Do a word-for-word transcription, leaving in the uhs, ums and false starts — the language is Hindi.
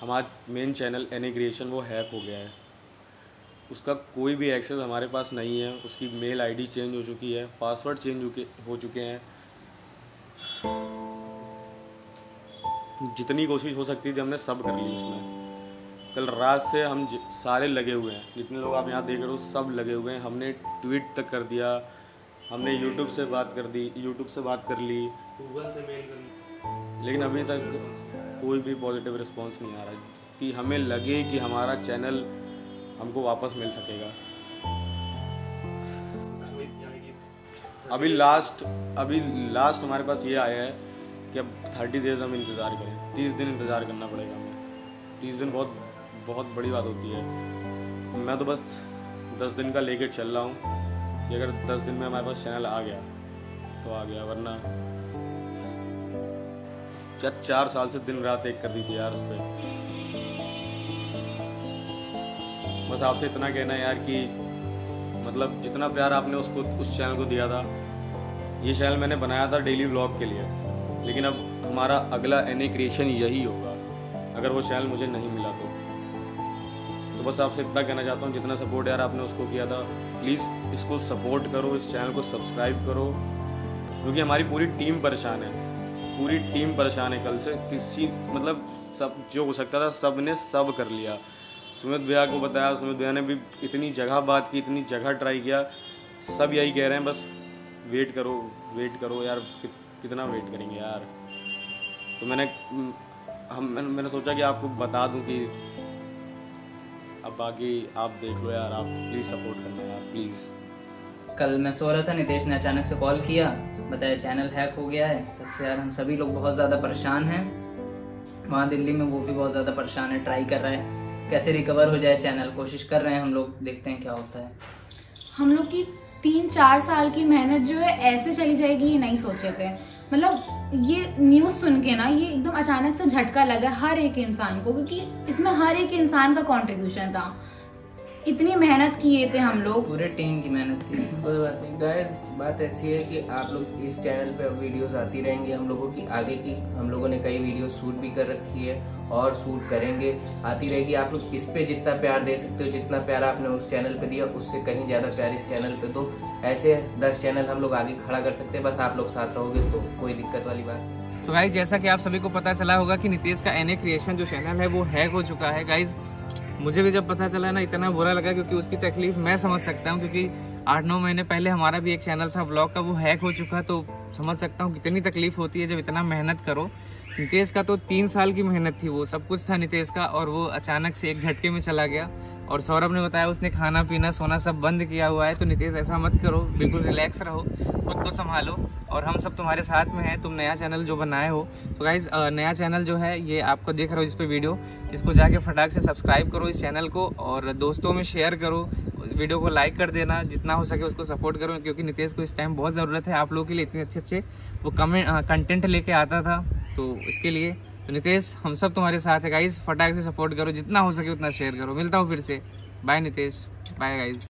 हमारा मेन चैनल एनी क्रिएशन वो हैक हो गया है। उसका कोई भी एक्सेस हमारे पास नहीं है। उसकी मेल आईडी चेंज हो चुकी है, पासवर्ड चेंज हो के हो चुके हैं। जितनी कोशिश हो सकती थी हमने सब कर ली उसमें। कल रात से हम सारे लगे हुए हैं, जितने लोग आप यहाँ देख रहे हो सब लगे हुए हैं। हमने ट्वीट तक कर दिया, हमने यूट्यूब से बात कर दी, यूट्यूब से बात कर ली, गूगल से मेल कर ली, लेकिन अभी तक कोई भी पॉजिटिव रिस्पांस नहीं आ रहा कि हमें लगे कि हमारा चैनल हमको वापस मिल सकेगा। अभी लास्ट अभी लास्ट हमारे पास ये आया है कि अब थर्टी डेज हम इंतज़ार करें, तीस दिन इंतज़ार करना पड़ेगा हमें। तीस दिन बहुत बहुत बड़ी बात होती है। मैं तो बस दस दिन का लेके चल रहा हूँ कि अगर दस दिन में हमारे पास चैनल आ गया तो आ गया, वरना यार चार साल से दिन रात एक कर दी थी यार उस पर। बस आपसे इतना कहना है यार कि मतलब जितना प्यार आपने उसको उस चैनल को दिया था, ये चैनल मैंने बनाया था डेली व्लॉग के लिए, लेकिन अब हमारा अगला एनी क्रिएशन यही होगा अगर वो चैनल मुझे नहीं मिला तो। तो बस आपसे इतना कहना चाहता हूँ, जितना सपोर्ट यार आपने उसको किया था, प्लीज़ इसको सपोर्ट करो, इस चैनल को सब्सक्राइब करो, क्योंकि हमारी पूरी टीम परेशान है। पूरी टीम परेशान है। कल से किसी मतलब सब जो हो सकता था सब ने सब कर लिया। सुमित भैया को बताया, सुमित भैया ने भी इतनी जगह बात की, इतनी जगह ट्राई किया, सब यही कह रहे हैं बस वेट करो वेट करो यार। कि, कितना वेट करेंगे यार। तो मैंने हम मैंने सोचा कि आपको बता दूं कि अब बाकी आप देख लो यार, आप प्लीज़ सपोर्ट करना यार प्लीज़। कल मैं सो रहा था, नितेश ने अचानक से कॉल किया, बताया चैनल हैक हो गया है। तब से यार हम सभी लोग बहुत ज़्यादा परेशान हैं। वहाँ दिल्ली में वो भी बहुत ज़्यादा परेशान है, ट्राई कर रहा है कैसे रिकवर हो जाए चैनल, कोशिश कर रहे हैं हम लोग, देखते हैं क्या होता है। हम लोग की तीन चार साल की मेहनत जो है ऐसे चली जाएगी ये नहीं सोचे थे। मतलब ये न्यूज़ सुन के ना ये एकदम अचानक से झटका लगा हर एक इंसान को, क्योंकि इसमें हर एक इंसान का कंट्रीब्यूशन था। इतनी मेहनत किए थे हम लोग, पूरे टीम की मेहनत थी। कोई बात नहीं गाइस, बात ऐसी है कि आप लोग इस चैनल पे वीडियोस आती रहेंगी हम लोगों की आगे की। हम लोगों ने कई वीडियो शूट भी कर रखी है और शूट करेंगे, आती रहेगी। आप लोग इस पे जितना प्यार दे सकते हो, जितना प्यार आपने उस चैनल पे दिया उससे कहीं ज़्यादा प्यार इस चैनल पे दो। ऐसे दस चैनल हम लोग आगे खड़ा कर सकते हैं, बस आप लोग साथ रहोगे तो कोई दिक्कत वाली बात। सो गाइज, जैसा कि आप सभी को पता चला होगा कि नितेश का एनी क्रिएशन जो चैनल है वो हैक हो चुका है। गाइज मुझे भी जब पता चला ना इतना बुरा लगा, क्योंकि उसकी तकलीफ मैं समझ सकता हूँ, क्योंकि आठ नौ महीने पहले हमारा भी एक चैनल था व्लॉग का, वो हैक हो चुका। तो समझ सकता हूँ कितनी तकलीफ होती है जब इतना मेहनत करो। नितेश का तो तीन साल की मेहनत थी, वो सब कुछ था नितेश का, और वो अचानक से एक झटके में चला गया। और सौरभ ने बताया उसने खाना पीना सोना सब बंद किया हुआ है। तो नितेश ऐसा मत करो, बिल्कुल रिलैक्स रहो, खुद को संभालो, और हम सब तुम्हारे साथ में हैं। तुम नया चैनल जो बनाए हो, तो गाइज नया चैनल जो है ये आपको देख रहे हो जिस पे वीडियो, इसको जाके फटाक से सब्सक्राइब करो इस चैनल को, और दोस्तों में शेयर करो, वीडियो को लाइक कर देना, जितना हो सके उसको सपोर्ट करो, क्योंकि नितेश को इस टाइम बहुत ज़रूरत है आप लोगों के लिए। इतने अच्छे अच्छे वो कमेंट कंटेंट लेके आता था, तो इसके लिए तो नितेश हम सब तुम्हारे साथ है गाइज। फटाक से सपोर्ट करो, जितना हो सके उतना शेयर करो। मिलता हूँ फिर से, बाय नितेश, बाय गाइज।